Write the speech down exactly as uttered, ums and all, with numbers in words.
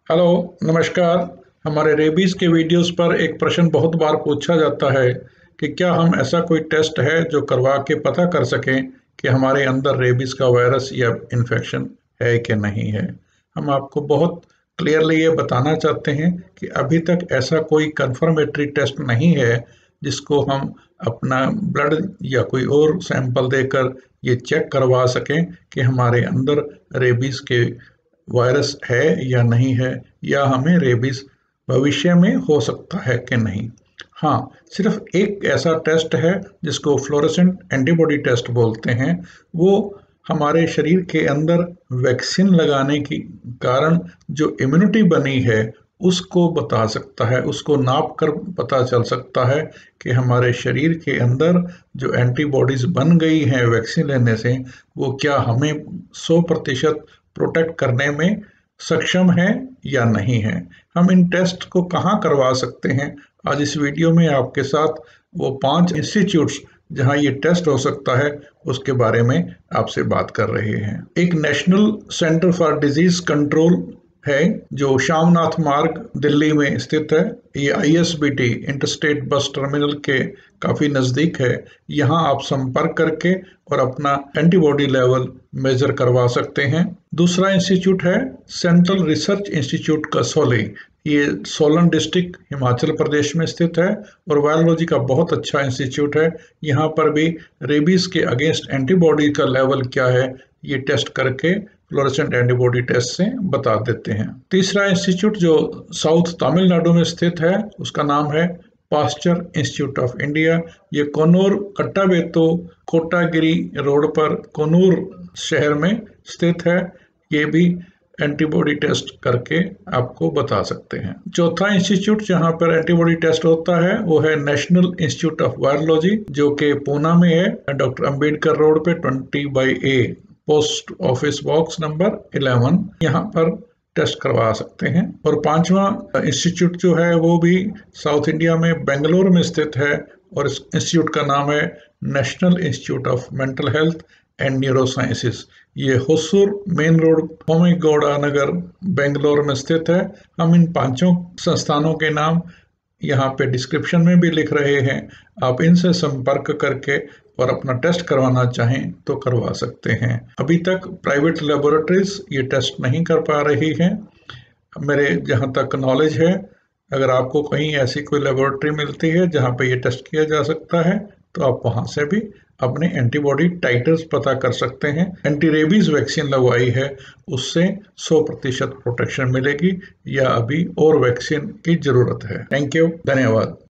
Hello, नमस्कार। हमारे rabies के वीडियोस पर एक प्रश्न बहुत बार पूछा जाता है कि क्या हम ऐसा कोई टेस्ट है जो करवा के पता कर सकें कि हमारे अंदर रेबीज का वायरस या इन्फेक्शन है कि नहीं है। हम आपको बहुत क्लियरली ये बताना चाहते हैं कि अभी तक ऐसा कोई कंफर्मेटरी टेस्ट नहीं है जिसको हम अपना ब्लड या कोई और सैंपल देकर ये चेक करवा सकें कि हमारे अंदर रेबीज के वायरस है या नहीं है, या हमें रेबीज भविष्य में हो सकता है कि नहीं। हाँ, सिर्फ एक ऐसा टेस्ट है जिसको फ्लोरेसेंट एंटीबॉडी टेस्ट बोलते हैं। वो हमारे शरीर के अंदर वैक्सीन लगाने के कारण जो इम्यूनिटी बनी है उसको बता सकता है, उसको नाप कर पता चल सकता है कि हमारे शरीर के अंदर जो एंटीबॉडीज बन गई हैं वैक्सीन लेने से, वो क्या हमें सौ प्रतिशत प्रोटेक्ट करने में सक्षम है या नहीं है। हम इन टेस्ट को कहाँ करवा सकते हैं, आज इस वीडियो में आपके साथ वो पांच इंस्टीट्यूट्स जहां ये टेस्ट हो सकता है उसके बारे में आपसे बात कर रहे हैं। एक National Centre for Disease Control है जो शामनाथ मार्ग दिल्ली में स्थित है। ये I S B T interstate bus terminal के काफी नजदीक है। यहाँ आप संपर्क करके और अपना एंटीबॉडी लेवल मेजर करवा सकते हैं। दूसरा इंस्टीट्यूट है सेंट्रल रिसर्च इंस्टीट्यूट कसौली। ये सोलन डिस्ट्रिक्ट हिमाचल प्रदेश में स्थित है और वायरोलॉजी का बहुत अच्छा इंस्टीट्यूट है। यहाँ पर भी रेबीज के अगेंस्ट एंटीबॉडी का लेवल क्या है ये टेस्ट करके फ्लोरेसेंट एंटीबॉडी टेस्ट से बता देते हैं। तीसरा इंस्टीट्यूट जो साउथ तमिलनाडु में स्थित है उसका नाम है पास्चर इंस्टीट्यूट ऑफ इंडिया। ये कोनूर कट्टाबेतो कोटागिरी रोड पर कोनूर शहर में स्थित है। ये भी एंटीबॉडी टेस्ट करके आपको बता सकते हैं। चौथा इंस्टीट्यूट जहां पर एंटीबॉडी टेस्ट होता है वो है नेशनल इंस्टीट्यूट ऑफ वायरोलॉजी जो कि पूना में है, डॉक्टर अंबेडकर रोड पे twenty by A, post office box number eleven. यहाँ पर टेस्ट करवा सकते हैं। और पांचवा इंस्टीट्यूट जो है वो भी साउथ इंडिया में बेंगलोर में स्थित है और इस इंस्टीट्यूट का नाम है National Institute of Mental Health and Neurosciences. ये होसूर मेन रोड, होमिगौड़ा नगर, बेंगलोर में स्थित है। हम इन पांचों संस्थानों के नाम यहाँ पे डिस्क्रिप्शन में भी लिख रहे हैं। आप इनसे संपर्क करके और अपना टेस्ट करवाना चाहें तो करवा सकते हैं। अभी तक प्राइवेट लेबोरेटरीज ये टेस्ट नहीं कर पा रही हैं। मेरे जहाँ तक नॉलेज है, अगर आपको कहीं ऐसी कोई लेबोरेटरी मिलती है जहाँ पे ये टेस्ट किया जा सकता है तो आप वहाँ से भी अपने एंटीबॉडी टाइटर्स पता कर सकते हैं। एंटी रेबीज वैक्सीन लगवाई है उससे सौ प्रतिशत प्रोटेक्शन मिलेगी या अभी और वैक्सीन की जरूरत है। थैंक यू, धन्यवाद।